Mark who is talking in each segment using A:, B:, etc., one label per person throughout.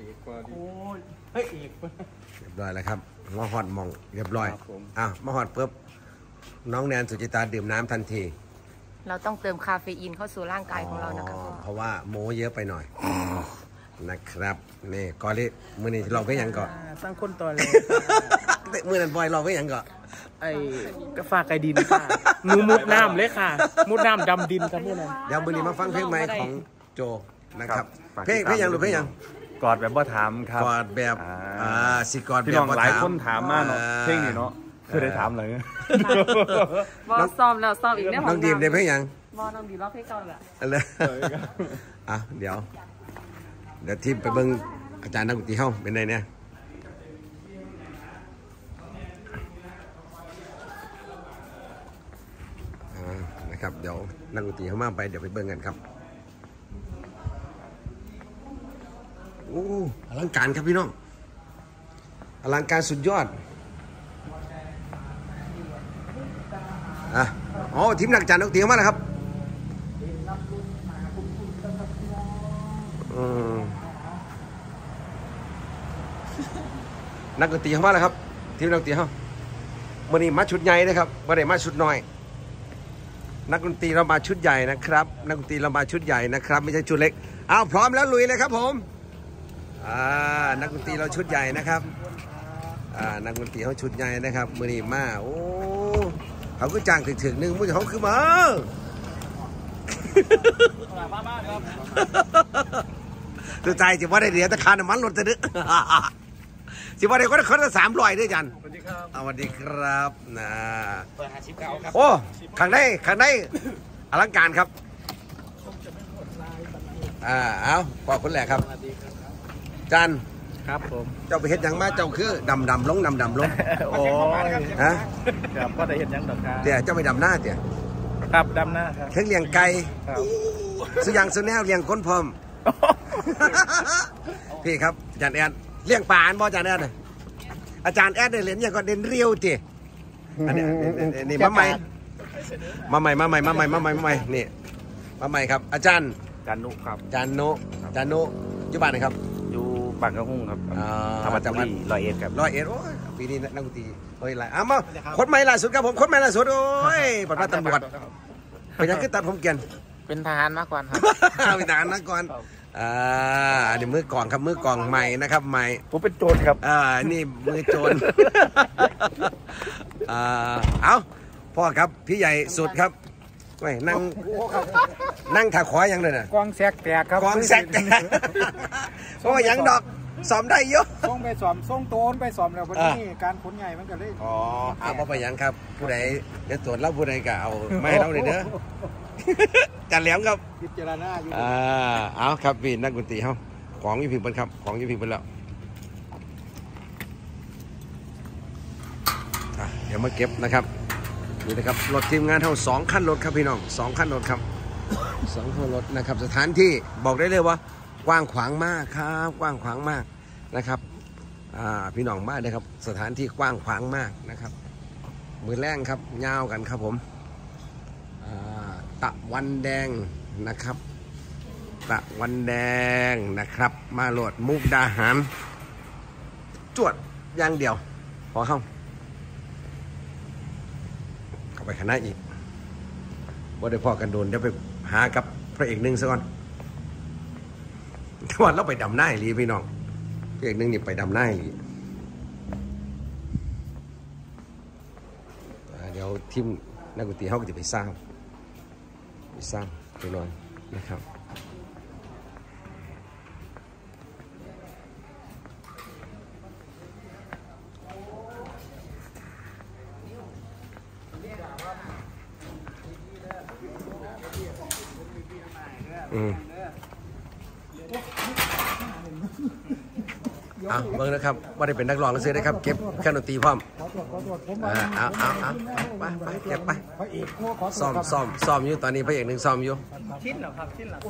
A: อกกว่าดิ
B: โอ้ยเฮ้ยเอก
C: เรียบร้อยแล้วครับมาฮอดมองเรียบร้อยมาฮอดปุ๊บน้องแนนสุจิตาดื่มน้ำทันที
D: เราต้องเติมคาเฟอีนเข้าสู่ร่างกายของเรานะคะพ่อ
C: เพราะว่าโม้เยอะไปหน่อยนะครับนี่กอลิมือนี้ลองเพื่อยังก่อน
B: สร้างคนตัวเลย
C: มือนั้นบอยลองเพื่อยังก่อน
B: ไอ้กระฝากไก่ดินค่ะหนูมุดน้ำเลยค่ะมุดน้ำดำดินครับเมื่อนั้น
C: เดี๋ยวมือนี้มาฟังเพลงใหม่ของโจนะครับเพลงยังหรือเพลงยัง
A: กอดแบบว่าถามครับ
C: กอดแบบสิกอดแบบ
A: พี่น้องหลายคนถามมาเนาะเพลงนี้เนาะเคยได้ถามเลย
D: บอซ้อมแล้วซ้อมอีกเนี่ย
C: น้องดีมได้เพลงยัง
D: บอน้องดีมร้องเพลงเก่าแหละ
C: อะไรเดี๋ยวทีมไปเบิ้งอาจารย์นักดนตรีเฮ้าเป็นไงเนี่ยนะครับเดี๋ยวนักดนตรีเข้ามาไปเดี๋ยวไปเบิ้งกันครับโอ้อลังการครับพี่น้องอลังการสุดยอดอ๋อทีมนักจันนักดนตรีเข้ามาแล้วครับนักดนตรีเข้ามาแล้วครับทีมนักดนตรีเขาวันนี้มาชุดใหญ่นะครับวันนี้มาชุดน้อยนักดนตรีเรามาชุดใหญ่นะครับนักดนตรีเรามาชุดใหญ่นะครับไม่ใช่ชุดเล็กเอาพร้อมแล้วลุยเลยครับผมนักดนตรีเราชุดใหญ่นะครับนักดนตรีเขาชุดใหญ่นะครับวันนี้มาโอ้เขาก็จ้างถึงหนึ่งมุ่งเขาคือมาตัวใจจะว่าได้เดียวแต่คาน้ำมันลดจะดึกสิว่าได้คนละ300ด้วยจันสวัสดีครับสวัสดีครับนะโอ้ขังได้อลังการครับเอาขอบคุณแหละครับจัน
B: ครับผม
C: เจ้าไปเห็ดยังมาเจ้าคือดำลง
B: โอ้ย
C: ฮะ
B: ครับก็ได้เห็นยังดอกครับ
C: เดี๋ยวเจ้าไปดำหน้าเดี๋ยว
B: ครับดำหน้าครับ
C: เลี้ยงไก่สุยังสุแนวเลี้ยงก้นพร้อมพี่ครับอาจารย์แอดเลี้ยงป่าอันบ่อาจารย์แอดอาจารย์แอดได้เหรียญอย่างก็เด่นเรียวจีอันนี้มาใหม่นี่มาใหม่ครับอาจารย์
A: จันนุครับ
C: จันนุอยู่บ้านไหนครับ
A: อยู่บางกระหุ่งครับธรรมจังหวัด101ครับ
C: 101โอ้ยปีนี้นักดนตรีเฮ้ยไรมาคนใหม่ล่าสุดครับผมคนใหม่ล่าสุดโอ้ยปฏิบัติตำรวจเป็นยังขึ้นตัดผมเกียน
B: เป็นทหารมาก่อนครับ
C: เป็นทหารมาก่อนอันนี้มือกองครับมือกองใหม่นะครับใหม่
A: ผมเป็นโจรครับ
C: นี่มือโจรเอาพ่อครับพี่ใหญ่สุดครับไม่นั่งถ่ายขวายังเลยนะ
B: กองแซกแตกครับ
C: กองแซกแตกเพราะว่ายังดอกสอมได้เยอะ
B: ส่งไปสอมส่งโตนไปสอมแล้ววันนี้การขนใหญ่มันก็เลย
C: เอาไปยังครับผู้ใดจะตรวจแล้วผู้ใดก็เอาไม่ให้เราเลยเด้อจันแหลมครับ
B: พิจารณาอยู่
C: เอาครับพี่นักดนตรีเขาของยี่พิมพ์เป็นครับของยี่พิมพ์เป็นแล้วเดี๋ยวมาเก็บนะครับนี่นะครับรถทีมงานเท่า2 คันรถครับพี่น้อง2 คันรถครับ2 คันรถนะครับสถานที่บอกได้เลยว่ากว้างขวางมากครับกว้างขวางมากนะครับพี่น้องบ้านนะครับสถานที่กว้างขวางมากนะครับมือแรงครับยาวกันครับผมตะวันแดงนะครับตะวันแดงนะครับมาโหลดมุกดาหารจวดอย่างเดียวพอเข้าไปคณะอีกบ่ได้พอกันโดนเดี๋ยวไปหากับพระเอกหนึ่งซะก่อนทุกวันเราไปดำหน้าหลีพี่น้องพระเอกหนึ่งนี่ไปดำหน้าหลีเดี๋ยวทีมนักดนตรีเขาก็จะไปสร้างไปนอนนะครับเบิ่งนะครับว่าได้เป็นนักร้องแล้วซื้อได้ครับเก็บเครื่องดนตรีพร้อมไปเก็บไปซ้อมอยู่ตอนนี้พระเอกหนึ่งซ้อมอยู่
B: ชิ้นเหรอครับชิ้นเหร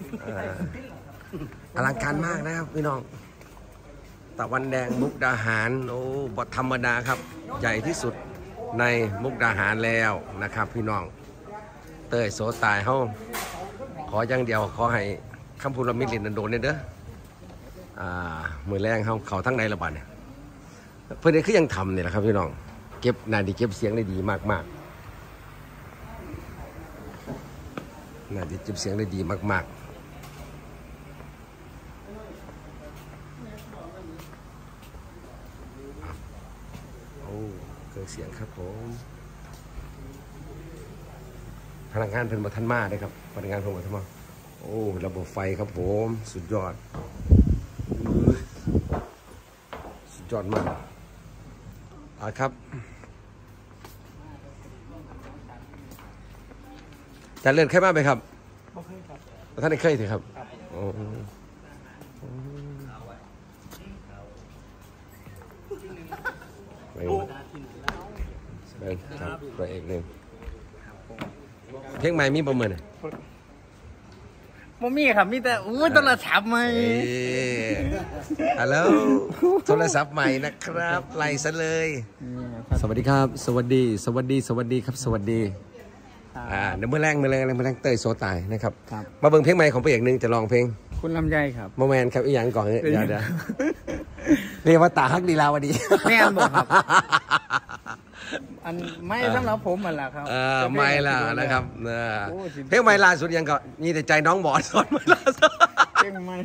C: ออลังการมากนะครับพี่น้องตะวันแดงมุกดาหารโอ้บทธรรมดาครับใหญ่ที่สุดในมุกดาหารแล้วนะครับพี่น้องเต้ยโสตายเฮาขออย่างเดียวขอให้คำพูดละมิดลินโดนเด้อมือแรงเขาทั้งในระบาดเนี่ยเพื่อนคือยังทำเนี่ยแหละครับพี่น้องเก็บนาดีเก็บเสียงได้ดีมากๆนาดีเก็บเสียงได้ดีมากๆโอ้เครื่องเสียงครับผมพนักงานเพิ่นบ่ทันมาได้ครับพนักงานเพิ่นบ่ทันมาโอ้ระบบไฟครับผมสุดยอดมากครับจะเลื่อนใครมาไหมครับไม่เคยครับท่านได้เคยสิครับครับตัวเอกเลยเพลงใหม่มีประเมิน
B: บ่มีครับมีแต่โทรศัพท์ใหม่
C: ฮัลโหลโทรศัพท์ใหม่นะครับไล่ซะเลยสวัสดีครับสวัสดีครับสวัสดีเดี๋ยวเมื่อแรงเตยโซตายนะครับมาเบิ่งเพลงใหม่ของพระเอกนึงจะลองเพลง
B: คุณลำไยครับ
C: โมเมนต์ครับอีกอย่างก่อนเดี๋ยวเรียกว่าตาฮักดีลาวดี
B: แม่บอกครับอันไม่สำหรับผมมันแหละครับ
C: ไม่ล่ะนะครับเพลงไม่ล่าสุดยังก็มีแต่ใจน้องหมอสอนไม่ล่าสุด
B: เพลงไม่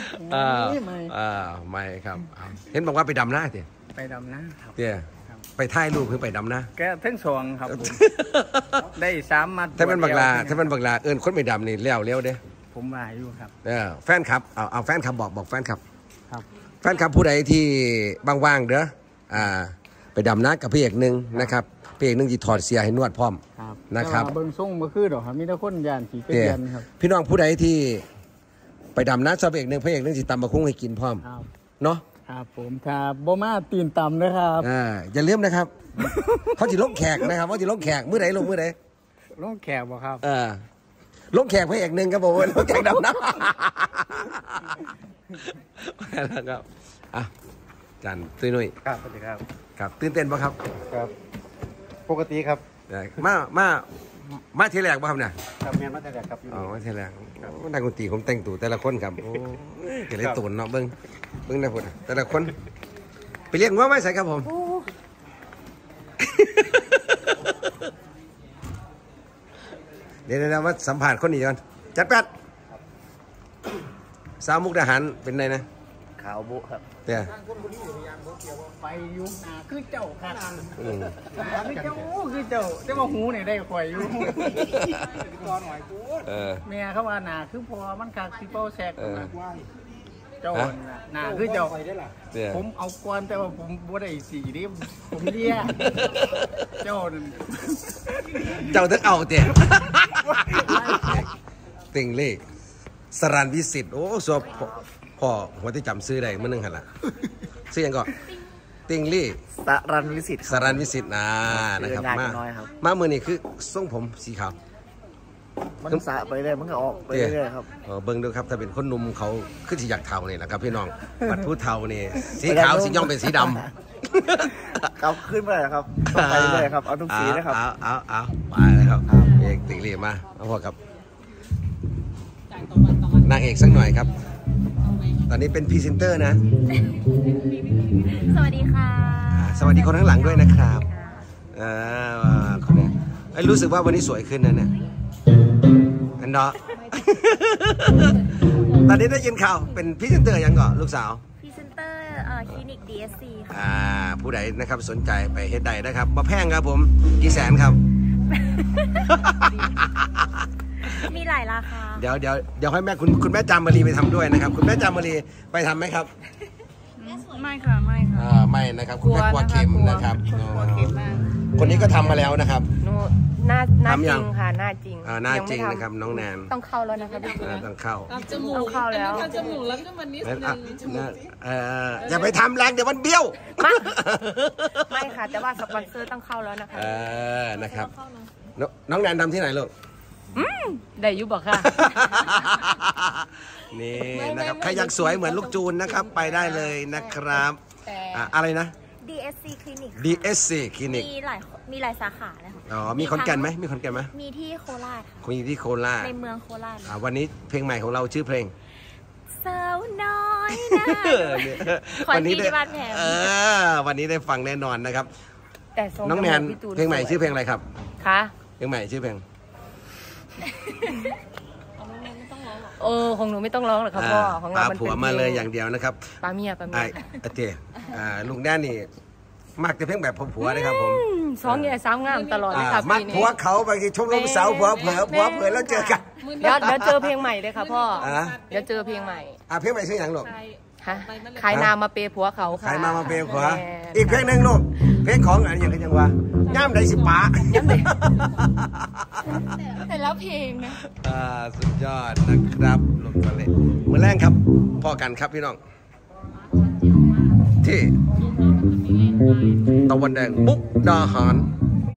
C: ไม่ครับเห็นบอกว่าไปดำหน้าเดี๋ยว
B: ไปดำหน้าครับ
C: เดี๋ยวไปถ่ายรูปเพื่อไปดำหน้า
B: แกทั้งสองครับได้3 มัด
C: ถ้ามันบักลาคนไปดำนี่เลี้ยวเด้
B: ผมมาอยู่ครับ
C: แฟนคลับเอาแฟนคลับบอกแฟนคลับแฟนคลับผู้ใดที่ว่างๆเด้อไปดำน้ากับพี่เอกนึงนะครับพี่เอกนึงจีถอดเสียให้นวดพร้อมนะครับ
B: เบิ้งส่งมาคือดอกครับมีแต่คนยานสีเป็นยันครับ
C: พี่น้องผู้ใดที่ไปดำน้ากับพี่เอกนึงจีตำมะคุ้งให้กินพร้อมเนาะ
B: ครับผมครับบ่มาตีนต่ำนะครับ
C: อย่าลืมนะครับเขาจีลงแขกนะครับเขาจีลงแขกมื้อไหนลงมื้อไหน
B: ลงแขกบ่ครับ
C: ลงแขกพี่เอกนึงครับผมลงแขกดำน้าแล้วครับจันตุ้ยนุ้ย
B: ครับสวัสดีครับ
C: ครับตื่นเต้นป่ะครับ
B: ครับปกติครับ
C: มาทีแรกป่ะครับเนี่ย
B: ครับเมียนมาทีแรกครับ
C: มาทีแรกนักดนตรีผมแต่งตัวแต่ละคนครับโอ้เกิดอะไรตุ่นเนาะเบิ้งนะพุ่นแต่ละคนไปเรียกว่าไม่ใส่ครับผมเดี๋ยวมาสัมผัสคนนี้ก่อนจัดแป๊ดสาวมุกดาหารเป็นไงนะ
B: ขาวบุครับ
C: เนี่ย
B: ไปยุ่งนาคือเจ้าค่ะคือเจ้าจะมาหูเนี่ยได้ข่อยอยู่เมียเขาว่านาคือพอมันขาดซิโป้แซกเจ้านาคือเจ้าผมเอากวนแต่ว่าผมบ่ได้สีนี่ผมเลี้ยเจ้า
C: ต้องเอาเตี๋ยติงเลขสรันวิสิตโอ้สวบพ่อหัวที่จำซื้อได้เมื่อนึงหันละซื้อยังก่อนติงลี่
B: สรันวิสิต
C: นะครับมาเมื่อนี้คือทรงผมสีขาว
B: มันสะไปเลยมันก็ออกไปเรื่อยครับ
C: เบิ้งดูครับถ้าเป็นคนหนุ่มเขาขึ้นสีอยากเทาเนี่ยนะครับพี่น้องบัดผู้เทานี่สีขาวสีย่อมเป็นสีด
B: ำครับขึ้นไปเลยครับไปเลยครับเอาทุกสีนะครับ
C: เอาไปเลยครับเอกติงลี่มาเอาพอครับนางเอกสักหน่อยครับตอนนี้เป็นพรีเซนเตอร์นะ
D: สวัสดีค่ะ
C: สวัสดีคนข้างหลังด้วยนะครับคนนี้รู้สึกว่าวันนี้สวยขึ้นนะเนี่ยอันเนาะตอนนี้ได้ยินข่าวเป็นพรีเซนเตอร์ยังก่อนลูกสาว
D: พรีเซนเตอร์คลินิก DSC
C: ค่ะผู้ใดนะครับสนใจไปเฮ็ดใดนะครับมาแพงครับผมกี่แสนครับ
D: มีหลายราคา
C: เดี๋ยวให้แม่คุณแม่จามรีไปทำด้วยนะครับคุณแม่จามรีไปทำไหมครับ
D: ไม่ค่ะ
C: ไม่นะครับคุณแม่กลัวเข็มนะครับคนนี้ก็ทำมาแล้วนะครับ
D: หน้าจริงค่ะหน้าจริง
C: หน้าจริงนะครับน้องแนน
D: ต้องเข้าแล้วนะคะ
C: ต้องเข้า
D: จมูกเข้าแล้ว
E: จมูกแล้วก็มันนิดนึง
C: อย่าไปทำแรงเดี๋ยวมันเบี้ยว
D: ไม่ค่ะแต่ว่าสปอนเซอร์ต้องเข้าแล้วนะคะ
C: นะครับน้องแนนทำที่ไหนลูก
D: ได้ยุบบอกค่ะ
C: นี่นะครับใครอยากสวยเหมือนลูกจูนนะครับไปได้เลยนะครับอะไรนะ
D: DSC คลินิก
C: DSC คลินิก
D: มีหลายสาขาเลยค่ะ
C: มีขอนแก่นไหมมี
D: ที่โคราช
C: มีที่โคราช
D: ในเมืองโคราช
C: วันนี้เพลงใหม่ของเราชื่อเพลง
D: สาวน้อยนะ
C: วันนี้ได้
D: บ้านแพง
C: วันนี้ได้ฟังแน่นอนนะครับ
D: แต่ทรง
C: น้องแมนเพลงใหม่ชื่อเพลงอะไรครับ
D: คะ
C: เพลงใหม่ชื่อเพลง
D: ของหนูไม่ต้องร้องหรอกครับพ่อของเรามัน
C: ผัวมาเลยอย่างเดียวนะครับ
D: ปาเมีย
C: เจลุงแน่นี่มักจะเพลงแบบผัวนะครับผม
D: สองแง่สามงามตลอดเลยค่ะ
C: มัก
D: ปีนี้
C: ผัวเขาบางทีชมรมสาวผัวเผลอแล้วเจอกัน
D: เดี๋ยวเจอเพลงใหม่เลยค่ะพ่อเดี๋ยวเจอเพลงใหม่
C: เพลงใหม่ชื่ออย่างลูก
D: ฮะขายนามาเปย์ผัวเขาค่ะ
C: ขายมาเปย์ผัวอีกเพลงหนึ่งลูกเพลงของอะไรอย่างกันยังวะย่ำใดสิป๋า
D: แต่แล้วเพลงนะ
C: สุดยอดนะครับลงมาเลยมือแรกครับพ่อกันครับพี่น้องที่ตะวันแดงมุกดาหาร